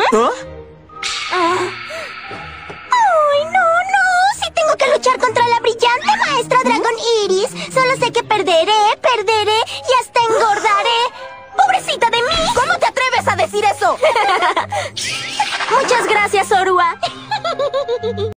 ¿Ah? ¡Ay, no! Si tengo que luchar contra la brillante maestra Dragón Iris, solo sé que perderé y hasta engordaré. ¡Pobrecita de mí! ¿Cómo te atreves a decir eso? Muchas gracias, Zorua.